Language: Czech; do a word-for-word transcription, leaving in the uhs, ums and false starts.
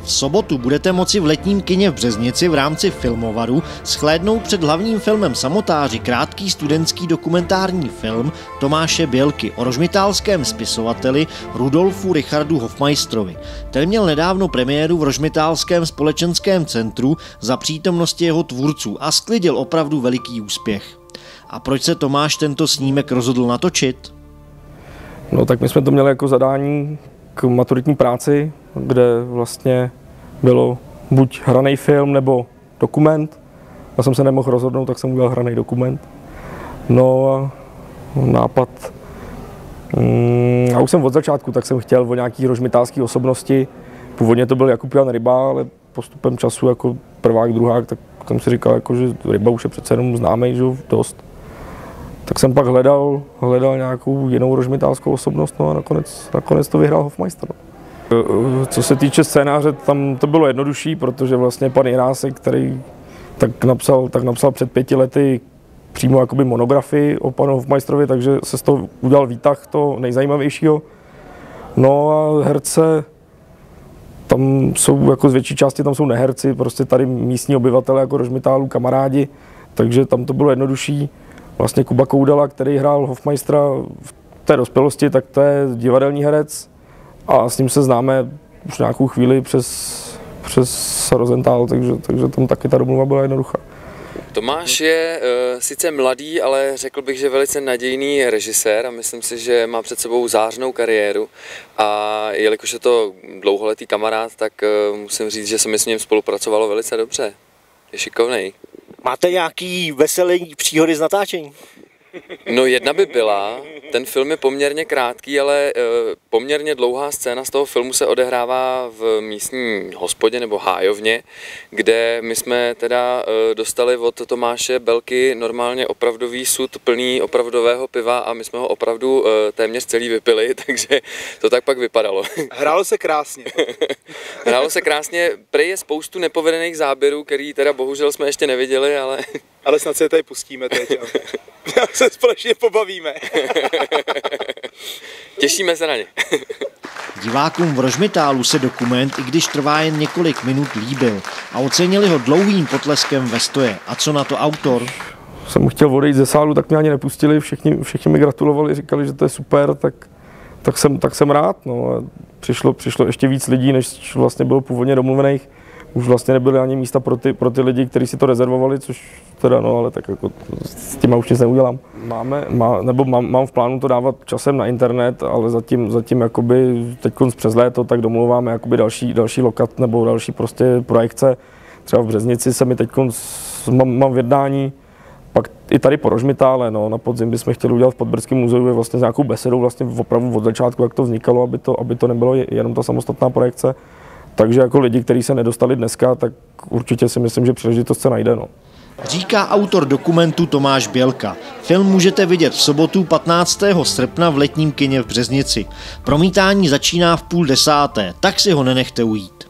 V sobotu budete moci v letním kině v Březnici v rámci Filmovaru shlédnout před hlavním filmem Samotáři krátký studentský dokumentární film Tomáše Bělky o rožmitálském spisovateli Rudolfu Richardu Hofmeistrovi. Ten měl nedávno premiéru v Rožmitálském společenském centru za přítomnosti jeho tvůrců a sklidil opravdu veliký úspěch. A proč se Tomáš tento snímek rozhodl natočit? No tak my jsme to měli jako zadání k maturitní práci, kde vlastně bylo buď hraný film nebo dokument. Já jsem se nemohl rozhodnout, tak jsem udělal hraný dokument. No a nápad. Já už jsem od začátku, tak jsem chtěl o nějaký rožmitálský osobnosti. Původně to byl Jakub Jan Ryba, ale postupem času jako prvák, druhák, tak jsem si říkal, jako, že Ryba už je přece jenom známý, že dost. Tak jsem pak hledal, hledal nějakou jinou rožmitálskou osobnost, no a nakonec, nakonec to vyhrál Hofmeister. Co se týče scénáře, tam to bylo jednodušší, protože vlastně pan Jirásek, který tak napsal, tak napsal před pěti lety přímo jakoby monografii o panu Hofmeisterovi, takže se z toho udělal výtah toho nejzajímavějšího. No a herce, tam jsou jako z větší části tam jsou neherci, prostě tady místní obyvatele jako Rožmitálu, kamarádi, takže tam to bylo jednodušší. Vlastně Kuba Koudala, který hrál Hofmeistera v té dospělosti, tak to je divadelní herec a s ním se známe už nějakou chvíli přes, přes Rosenthal, takže, takže tam taky ta domluva byla jednoduchá. Tomáš je uh, sice mladý, ale řekl bych, že velice nadějný režisér a myslím si, že má před sebou zářnou kariéru a jelikož je to dlouholetý kamarád, tak uh, musím říct, že se mi s ním spolupracovalo velice dobře. Je šikovnej. Máte nějaký veselý příhody z natáčení? No jedna by byla, ten film je poměrně krátký, ale e, poměrně dlouhá scéna z toho filmu se odehrává v místní hospodě nebo hájovně, kde my jsme teda e, dostali od Tomáše Bělky normálně opravdový sud plný opravdového piva a my jsme ho opravdu e, téměř celý vypili, takže to tak pak vypadalo. Hrálo se krásně. Hrálo se krásně, prej je spoustu nepovedených záběrů, který teda bohužel jsme ještě neviděli, ale... Ale snad se je tady pustíme teď a se společně pobavíme. Těšíme se na ně. Divákům v Rožmitálu se dokument, i když trvá jen několik minut, líbil a ocenili ho dlouhým potleskem ve stoje. A co na to autor? Jsem chtěl odejít ze sálu, tak mě ani nepustili, všichni, všichni mi gratulovali, říkali, že to je super, tak, tak, jsem, tak jsem rád. No. A přišlo, přišlo ještě víc lidí, než vlastně bylo původně domluvených. Už vlastně nebyly ani místa pro ty, pro ty lidi, kteří si to rezervovali, což teda no, ale tak jako s tím už nic neudělám. Máme, má, nebo mám, mám v plánu to dávat časem na internet, ale zatím, zatím jakoby teď přes léto tak domluváme jakoby další, další lokat nebo další prostě projekce. Třeba v Březnici se mi teď mám, mám v jednání, pak i tady po Rožmitále, no, na podzim bychom chtěli udělat v Podbrdském muzeu vlastně s nějakou besedou vlastně opravdu od začátku, jak to vznikalo, aby to, aby to nebylo jenom ta samostatná projekce. Takže jako lidi, kteří se nedostali dneska, tak určitě si myslím, že příležitost se najde. No. Říká autor dokumentu Tomáš Bělka. Film můžete vidět v sobotu patnáctého srpna v letním kině v Březnici. Promítání začíná v půl desáté, tak si ho nenechte ujít.